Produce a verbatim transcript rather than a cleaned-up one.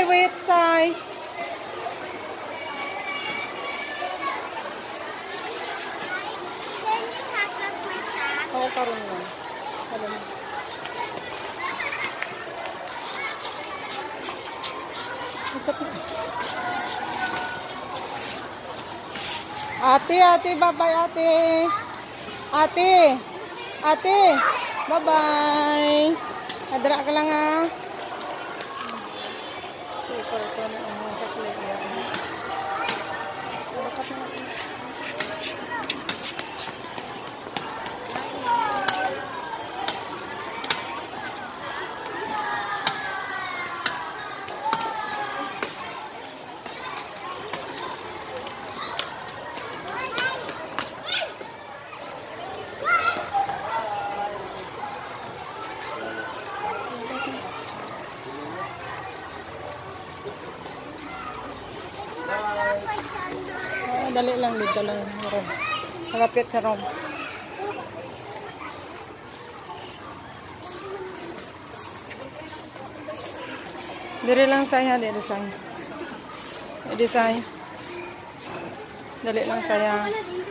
wait, Sai. Oo, karoon lang. Alam mo. Ate, ate, bye-bye, ate. Ate. Ate. Bye-bye. Adra ka lang, ha. Ito, ito na ang mga saklit. Ah, dali lang dito lang. Malapit sa room. Dali lang saya, dali design. Design. Dali lang saya.